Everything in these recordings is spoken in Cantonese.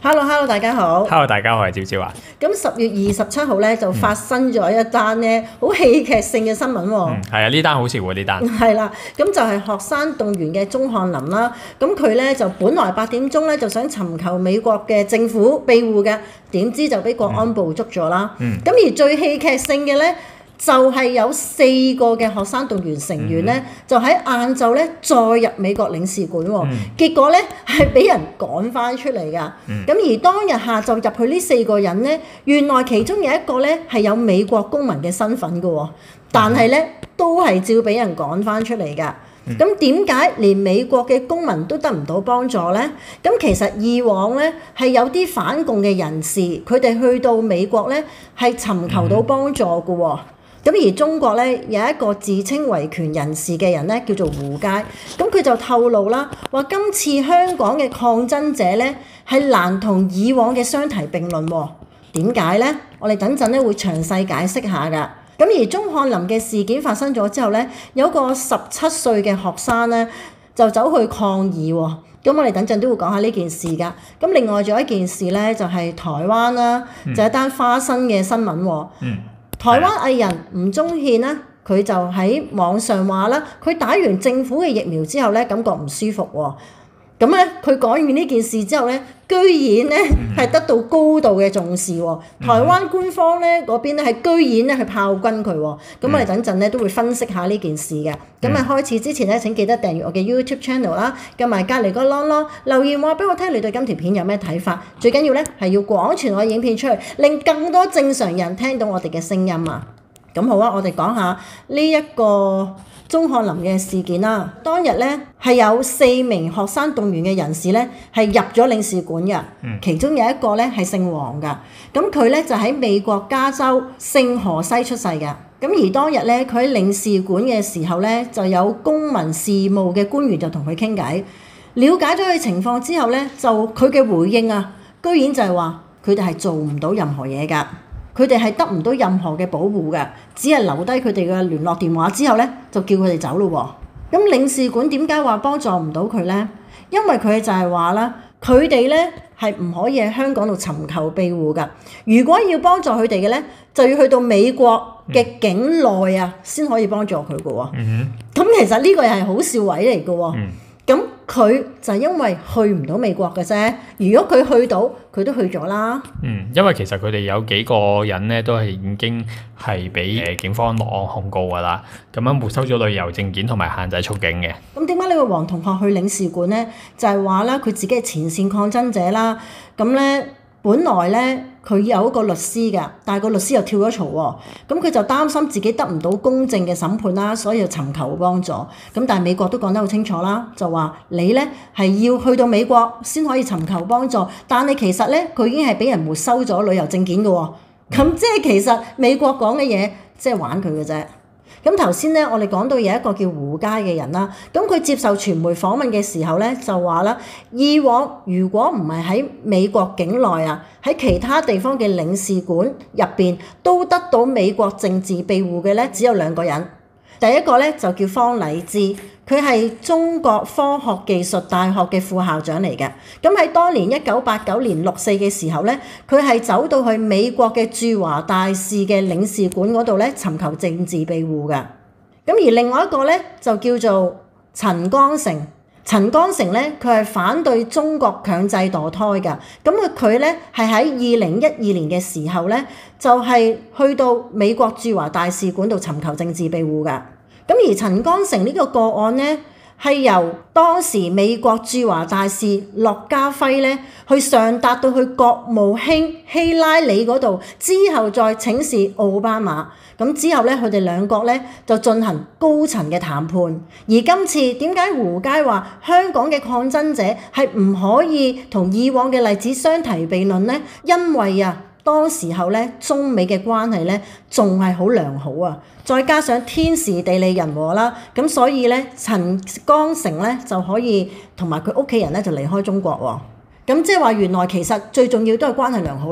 Hello，大家好。 Hello，大家好，我係朝朝啊。 咁10月27號咧就發生咗一單咧好戲劇性嘅新聞喎。 係啊，呢單好笑喎，呢單。 係啦，咁就係學生動員嘅鐘漢林啦。咁佢咧就本來8點鐘咧就想尋求美國嘅政府庇護嘅，點知就俾國安部捉咗啦。咁而最戲劇性嘅咧，就係有4個嘅學生動員成員咧，就喺晏晝咧再入美國領事館喎。結果咧係俾人趕翻出嚟㗎。咁而當日下晝入去呢4個人咧，原來其中有一個咧係有美國公民嘅身份㗎喎，但係咧都係照俾人趕翻出嚟㗎。咁點解連美國嘅公民都得唔到幫助呢？咁其實以往咧係有啲反共嘅人士，佢哋去到美國咧係尋求到幫助㗎喎。咁而中國咧有一個自稱維權人士嘅人咧，叫做胡佳，咁佢就透露啦，話今次香港嘅抗爭者咧係難同以往嘅相提並論喎。點解咧？我哋等陣咧會詳細解釋下㗎。咁而鐘漢林嘅事件發生咗之後咧，有個17歲嘅學生咧就走去抗議喎。咁我哋等陣都會講下呢件事㗎。咁另外仲有一件事咧，就係台灣啦，就係一單花生嘅新聞喎。台灣藝人吳宗憲咧，佢就喺網上話啦，佢打完政府嘅疫苗之後咧，感覺唔舒服喎。咁咧，佢講完呢件事之後咧，居然咧係得到高度嘅重視喎。台灣官方咧嗰邊咧係居然咧去炮轟佢喎。咁我哋等陣咧都會分析下呢件事嘅。咁啊開始之前咧，請記得訂閱我嘅 YouTube channel 啦，撳埋隔離個啷啷留言話俾我聽，你對今條片有咩睇法？最緊要咧係要廣傳我嘅影片出去，令更多正常人聽到我哋嘅聲音啊！咁好啊，我哋講下呢一個鐘漢林嘅事件啦。當日咧係有4名學生動員嘅人士咧係入咗領事館嘅，其中有一個咧係姓黃㗎。咁佢咧就喺美國加州聖荷西出世嘅。咁而當日咧佢喺領事館嘅時候咧，就有公民事務嘅官員就同佢傾偈，了解咗佢情況之後咧，就佢嘅回應啊，居然就係話佢哋係做唔到任何嘢㗎。佢哋係得唔到任何嘅保護嘅，只係留低佢哋嘅聯絡電話之後咧，就叫佢哋走咯喎。咁領事館點解話幫助唔到佢咧？因為佢就係話啦，佢哋咧係唔可以喺香港度尋求庇護㗎。如果要幫助佢哋嘅咧，就要去到美國嘅境內啊，先可以幫助佢㗎喎。咁其實呢個又係好笑位嚟㗎喎。咁佢就因為去唔到美國嘅啫。如果佢去到，佢都去咗啦。 因為其實佢哋有幾個人咧，都係已經係俾警方落案控告㗎啦。咁樣沒收咗旅遊證件同埋限制出境嘅。 咁點解呢個黃同學去領事館咧？就係話啦，佢自己係前線抗爭者啦。咁咧，本來咧佢有一個律師嘅，但係個律師又跳咗槽喎。咁佢就擔心自己得唔到公正嘅審判啦，所以就尋求幫助。咁但係美國都講得好清楚啦，就話你咧係要去到美國先可以尋求幫助，但係其實咧佢已經係俾人沒收咗旅遊證件嘅喎。咁即係其實美國講嘅嘢即係玩佢嘅啫。咁頭先咧，我哋講到有一個叫胡佳嘅人啦，咁佢接受傳媒訪問嘅時候咧，就話啦，以往如果唔係喺美國境內啊，喺其他地方嘅領事館入邊都得到美國政治庇護嘅咧，只有2個人。第一個咧就叫方禮之，佢係中國科學技術大學嘅副校長嚟嘅。咁喺當年1989年6.4嘅時候咧，佢係走到去美國嘅駐華大使嘅領事館嗰度咧，尋求政治庇護嘅。咁而另外一個咧就叫做陳光誠。陳光誠咧，佢係反對中國強制墮胎㗎。咁佢咧係喺2012年嘅時候咧，就係去到美國駐華大使館度尋求政治庇護㗎。咁而陳光誠呢個個案咧，係由當時美國駐華大使駱家輝咧，去上達到去國務卿希拉里嗰度，之後再請示奧巴馬。咁之後咧，佢哋兩國咧就進行高層嘅談判。而今次點解胡佳話香港嘅抗爭者係唔可以同以往嘅例子相提並論咧？因為啊，當時候咧中美嘅關係咧仲係好良好啊，再加上天時地利人和啦，咁所以咧陳光誠咧就可以同埋佢屋企人咧就離開中國喎。咁即係話原來其實最重要都係關係良好咯。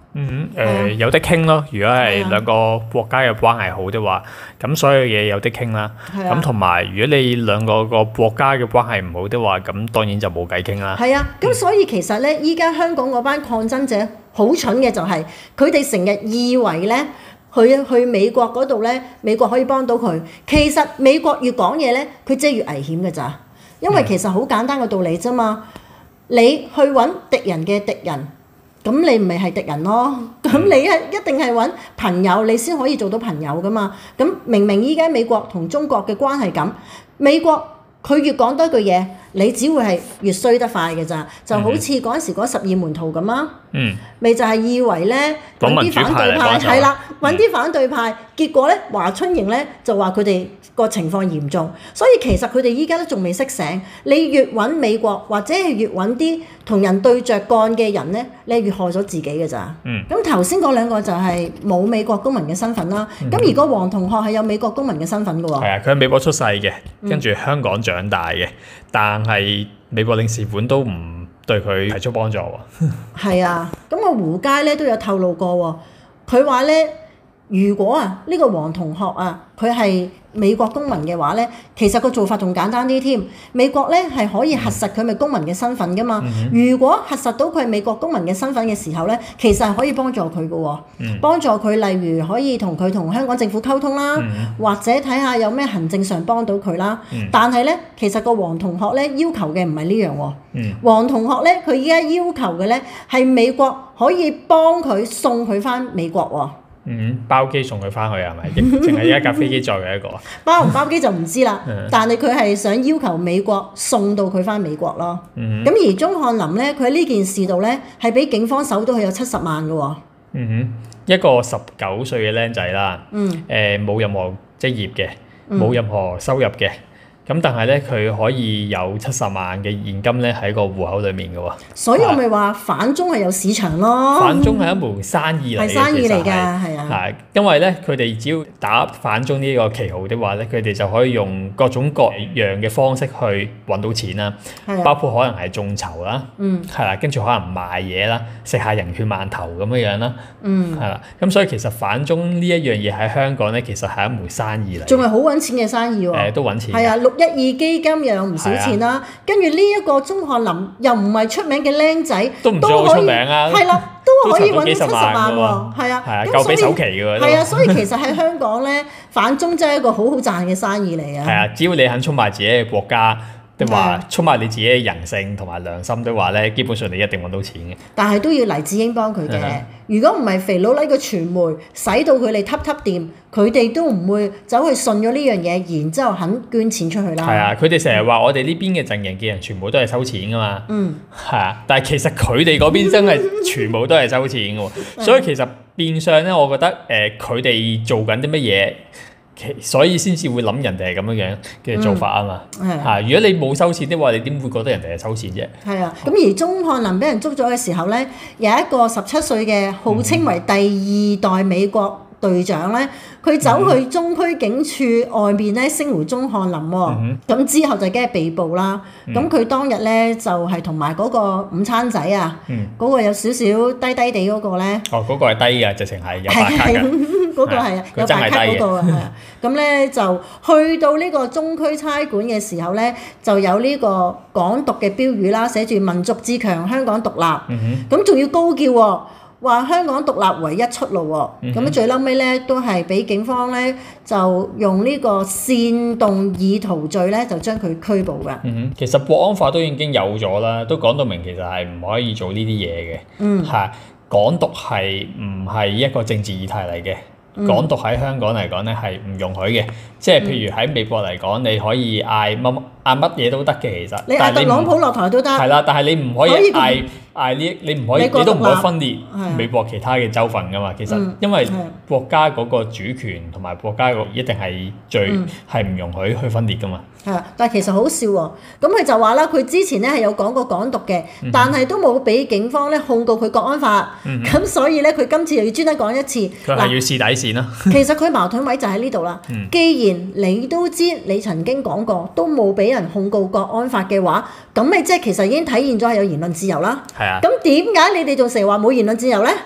有得傾咯。如果係兩個國家嘅關係好嘅話，咁所有嘢有得傾啦。咁同埋如果你兩個國家嘅關係唔好嘅話，咁當然就冇計傾啦。 係啊，咁所以其實咧，依家香港嗰班抗爭者好蠢嘅就係佢哋成日以為咧，去美國嗰度咧，美國可以幫到佢。其實美國越講嘢咧，佢即係越危險嘅咋。因為其實好簡單嘅道理啫嘛，你去揾敵人嘅敵人。咁你唔係敵人咯，咁你係一定係揾朋友，你先可以做到朋友噶嘛。咁明明依家美國同中國嘅關係咁，美國佢越講多句嘢，你只會係越衰得快嘅咋。就好似嗰陣時嗰12門徒咁啊，咪就係以為咧揾啲反對派係啦，揾啲反對派，結果咧華春瑩咧就話佢哋個情況嚴重，所以其實佢哋依家都仲未識醒。你越揾美國或者係越揾啲同人對着幹嘅人咧，你係越害咗自己嘅咋。咁頭先嗰兩個就係冇美國公民嘅身份啦。咁而個黃同學係有美國公民嘅身份嘅喎。 係啊，佢喺美國出世嘅，跟住香港長大嘅，但係美國領事館都唔對佢提出幫助喎。 係啊，咁個胡佳咧都有透露過喎，佢話咧，如果呢個黃同學佢係美國公民嘅話咧，其實個做法仲簡單啲添。美國咧係可以核實佢係公民嘅身份噶嘛。如果核實到佢係美國公民嘅身份嘅時候咧，其實係可以幫助佢嘅喎。幫助佢例如可以同香港政府溝通啦，或者睇下有咩行政上幫到佢啦。但係咧，其實個黃同學咧要求嘅唔係呢樣喎。黃同學咧佢依家要求嘅咧係美國可以幫佢送佢翻美國喎。 包機送佢翻去係咪？淨係一架飛機載嘅一個。 包唔包機就唔知啦。但係佢係想要求美國送到佢翻美國咯。咁而鐘漢林咧，佢喺呢件事度咧係俾警方搜到佢有70萬嘅喎。 一個19歲嘅僆仔啦，冇任何職業嘅，冇任何收入嘅。咁但係咧，佢可以有70萬嘅現金咧喺個戶口裡面嘅喎。所以我咪話反中係有市場咯。 反中係一門生意嚟嘅， 係生意嚟㗎，係啊。 係因為咧，佢哋只要打反中呢個旗號的話咧，佢哋就可以用各種各樣嘅方式去揾到錢啦。包括可能係眾籌啦，係啦，跟住可能賣嘢啦，食下人血饅頭咁樣啦，係啦。咁所以其實反中呢一樣嘢喺香港咧，其實係一門生意嚟。 仲係好揾錢嘅生意喎。 都揾錢。 係啊，612基金又有唔少錢啦，跟住呢一個鐘漢林又唔係出名嘅僆仔， 都唔算好出名啊， 係啦，都可以揾到70萬喎，係啊， 夠俾首期嘅喎， 係啊，所以其實喺香港咧，反中真係一個好好賺嘅生意嚟啊。 係啊，只要你肯出賣自己嘅國家，即係話出賣你自己嘅人性同埋良心的話咧，基本上你一定揾到錢嘅。 但係都要黎智英幫佢嘅，如果唔係肥佬黎個傳媒使到佢哋揼掂，佢哋都唔會走去信咗呢樣嘢，然之後肯捐錢出去啦。 係啊，佢哋成日話我哋呢邊嘅陣營嘅人全部都係收錢噶嘛。係啊，但係其實佢哋嗰邊真係全部都係收錢嘅喎。所以其實變相咧，我覺得佢哋做緊啲乜嘢？所以先至會諗人哋係咁樣嘅做法啊嘛。如果你冇收錢的話，你點會覺得人哋係收錢啫？係啊，咁而鐘漢林俾人捉咗嘅時候咧，有一個17歲嘅號稱為第2代美國隊長咧，佢走去中區警署外面咧聲援鐘漢林喎。咁之後就梗係被捕啦。咁佢當日咧就係同埋嗰個午餐仔嗰個有少少低低地嗰個咧。 嗰個係低嘅，直情係有白卡嘅。 嗰個係有白卡嗰個啊。咁咧就去到呢個中區差館嘅時候咧，就有呢個港獨嘅標語啦，寫住民族自強，香港獨立。咁仲要高叫喎，話香港獨立唯一出路喎。咁最嬲尾咧都係俾警方咧就用呢個煽動意圖罪咧就將佢拘捕㗎。 其實國安法都已經有咗啦，都講到明其實係唔可以做呢啲嘢嘅。係港獨係唔係一個政治議題嚟嘅？港獨喺香港嚟講咧係唔容許嘅，即係譬如喺美國嚟講，你可以嗌乜嘢都得嘅，其實。 你嗌特朗普落台都得。 係啦，但係你唔可以嗌呢，你唔可以，你都唔可以分裂美國其他嘅州份噶嘛。其實因為國家嗰個主權同埋國家一定係係唔容許去分裂噶嘛。 係啊，但係其實好笑喎。咁佢就話啦，佢之前咧係有講過港獨嘅，但係都冇俾警方咧控告佢國安法。咁所以咧，佢今次又要專登講一次。 佢係要試底線啦。 其實佢矛盾位就喺呢度啦。既然你都知你曾經講過，都冇俾人控告國安法嘅話，咁咪即係其實已經體現咗係有言論自由啦。 係啊。 咁點解你哋仲成日話冇言論自由咧？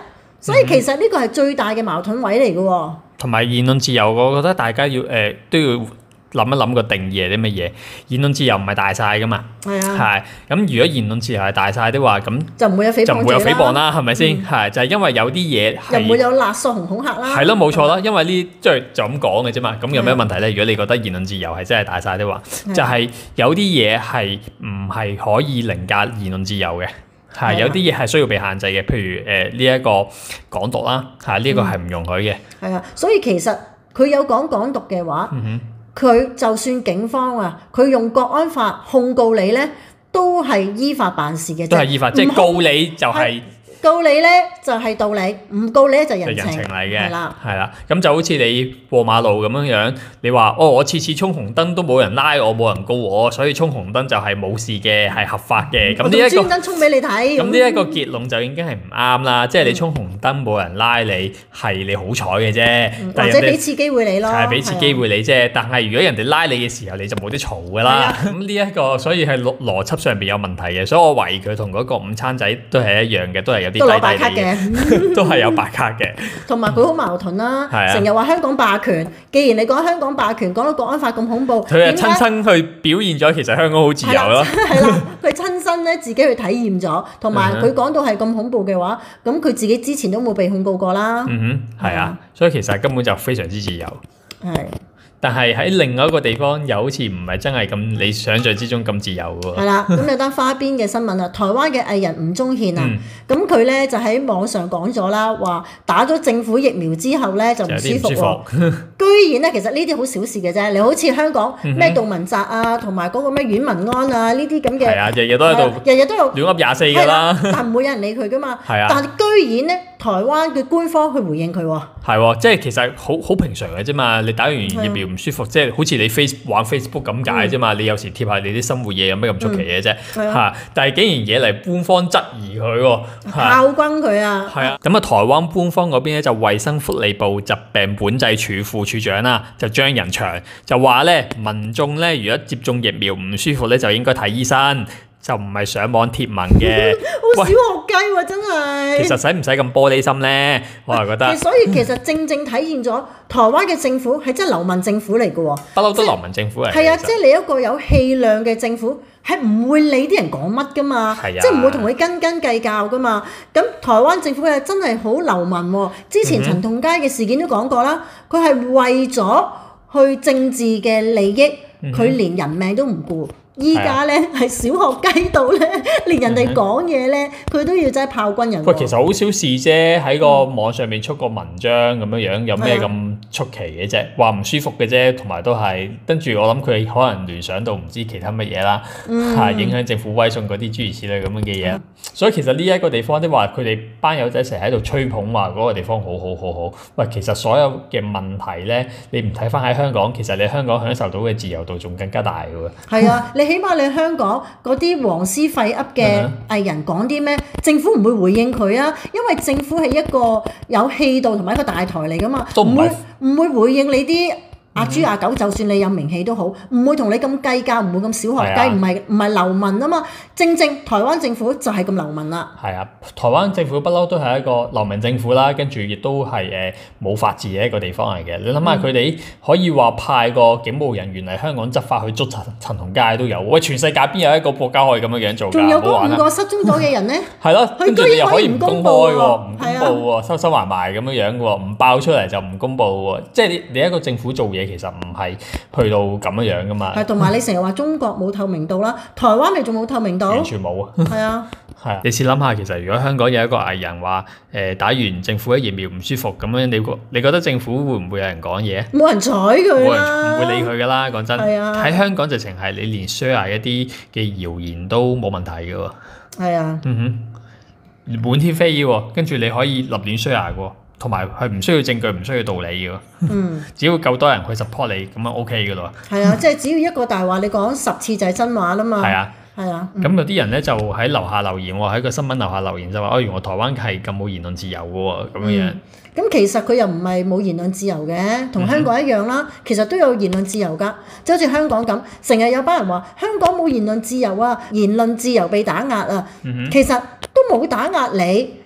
所以其實呢個係最大嘅矛盾位嚟嘅喎。 同埋言論自由，我覺得大家要都要諗一諗個定義係啲乜嘢。言論自由唔係大晒噶嘛， 係啊， 咁如果言論自由係大晒的話，咁就唔會有誹謗就唔會有者誹謗啦，係咪先？係就係因為有啲嘢又唔會係有勒索同恐嚇啦。 係咯，冇錯啦，因為呢即係就咁講嘅啫嘛。咁有咩問題咧？如果你覺得言論自由係真係大晒的話，就係有啲嘢係唔係可以凌駕言論自由嘅。係有啲嘢係需要被限制嘅，譬如呢一個港獨啦，呢一個係唔容許嘅。 係啊，所以其實佢有講港獨嘅話，佢就算警方啊，佢用國安法控告你咧，都係依法辦事嘅啫。 都係依法，即係告你就係告你咧就係道理，唔告你咧就人情嚟嘅。 係啦， 係啦，咁就好似你過馬路咁樣樣，你話我次次衝紅燈都冇人拉我，冇人告我，所以衝紅燈就係冇事嘅，係合法嘅。咁呢一個專登衝俾你睇。 咁呢一個結論就已經係唔啱啦，即係你衝紅燈冇人拉你，係你好彩嘅啫， 或者俾次機會你咯。 係俾次機會你啫，但係如果人哋拉你嘅時候，你就冇得嘈㗎啦。咁呢一個所以係邏輯上邊有問題嘅，所以我懷疑佢同嗰個午餐仔都係一樣嘅，都係有啲都攞白卡嘅。 都係有白卡嘅， 同埋佢好矛盾啦，成日話香港霸權。既然你講香港霸權，講到國安法咁恐怖， 佢係親身去表現咗，其實香港好自由咯。 係啦，佢親身咧自己去體驗咗，同埋佢講到係咁恐怖嘅話，咁佢自己之前都冇被控告過啦。 係啊，所以其實根本就非常之自由。 係。 但係喺另外一個地方又好似唔係真係咁你想象之中咁自由喎。係啦，咁有單花邊嘅新聞啊，台灣嘅藝人吳宗憲啊，咁佢咧就喺網上講咗啦，話打咗政府疫苗之後咧就唔舒服喎。居然咧，其實呢啲好小事嘅啫，你好似香港咩杜汶澤啊，同埋嗰個咩阮文安啊呢啲咁嘅， 係啊，日日都喺度， 日日都有亂噏24㗎啦， 但唔會有人理佢㗎嘛。 係啊， 但係居然咧，台灣嘅官方去回應佢喎。 係喎，即係其實好平常嘅啫嘛。你打完疫苗唔舒服，即係好似你玩 Facebook 咁解啫嘛。你有時貼下你啲生活嘢，有咩咁出奇嘅啫？但係竟然惹嚟官方質疑佢喎， 炮轟佢啊！ 係啊，咁啊，台灣官方嗰邊咧就衛生福利部疾病管制處副處長啦，就張仁祥就話咧，民眾咧如果接種疫苗唔舒服咧，就應該睇醫生。就唔係上網貼文嘅， 好小學雞喎，真係。 其實使唔使咁玻璃心咧？我係覺得。 所以其實正體現咗台灣嘅政府係真係流民政府嚟嘅喎。 不嬲都流民政府嚟。 係啊，即係你一個有氣量嘅政府，係唔會理啲人講乜噶嘛，即係唔會同佢斤斤計較噶嘛。咁台灣政府係真係好流民喎。之前陳同佳嘅事件都講過啦，佢係為咗去政治嘅利益，佢連人命都唔顧。依家咧係小學雞到咧，連人哋講嘢咧，佢都要真係炮轟人。 喂，其實好小事啫，喺個網上面出個文章咁樣樣，有咩咁出奇嘅啫？話唔舒服嘅啫，同埋都係跟住我諗佢可能聯想到唔知其他乜嘢啦，影響政府威信嗰啲諸如此類咁樣嘅嘢。所以其實呢一個地方都話佢哋班友仔成日喺度吹捧話嗰個地方好好好好。喂，其實所有嘅問題咧，你唔睇翻喺香港，其實你香港享受到嘅自由度仲更加大嘅喎。 係啊，起碼你香港嗰啲黃絲廢噏嘅藝人講啲咩，政府唔會回應佢啊，因為政府係一個有氣度同埋一個大台嚟噶嘛，唔會回應你啲阿豬阿狗，就算你有名氣都好，唔會同你咁計較，唔會咁小學雞，唔係流民啊嘛。正台灣政府就係咁流民啦。 係啊，台灣政府不嬲都係一個流民政府啦，跟住亦都係冇法治嘅一個地方嚟嘅。你諗下佢哋可以話派個警務人員嚟香港執法去捉陳同佳都有。喂，全世界邊有一個國家可以咁樣做㗎？ 仲有嗰5個失蹤咗嘅人咧？ 係咯，跟住你又可以唔公開喎，唔公佈喎，收埋埋咁樣樣喎，唔爆出嚟就唔公佈喎。即係你一個政府做嘢其實唔係去到咁樣樣㗎嘛。 係，同埋你成日話中國冇透明度啦，台灣咪仲冇透明度？ 完全冇啊！ 係啊， 係啊！你試諗下，其實如果香港有一個藝人話打完政府嘅疫苗唔舒服咁樣，你覺得政府會唔會有人講嘢？ 冇人睬佢啦， 唔會理佢㗎啦。講真，喺香港直情係你連 share 一啲嘅謠言都冇問題㗎喎。 係啊， 滿天飛喎，跟住你可以立亂 share 喎。同埋係唔需要證據，唔需要道理嘅。只要夠多人去 support 你，咁就 OK 嘅咯。 係啊，即係只要一個大話，你講10次就係真話啦嘛。 係啊， 係啊。 咁有啲人咧就喺樓下留言喎，喺個新聞樓下留言就話：原來台灣係咁冇言論自由嘅喎，咁樣。 咁其實佢又唔係冇言論自由嘅，同香港一樣啦。其實都有言論自由㗎，即好似香港咁，成日有班人話香港冇言論自由啊，言論自由被打壓啊。其實都冇打壓你。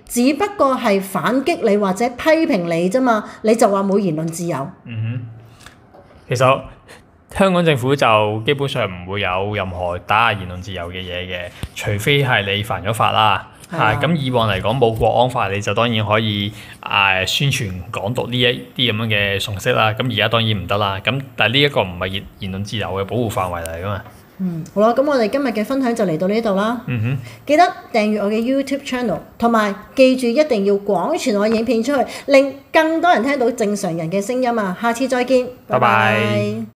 只不過係反擊你或者批評你啫嘛，你就話冇言論自由。 其實香港政府就基本上唔會有任何打壓言論自由嘅嘢嘅，除非係你犯咗法啦。咁以往嚟講冇國安法，你就當然可以宣傳港獨呢一啲咁樣嘅信息啦。咁而家當然唔得啦。咁但係呢一個唔係言論自由嘅保護範圍嚟噶嘛。 好啦，咁我哋今日嘅分享就嚟到呢度啦。記得訂閱我嘅 YouTube channel， 同埋記住一定要廣傳我影片出去，令更多人聽到正常人嘅聲音啊！下次再見，拜拜。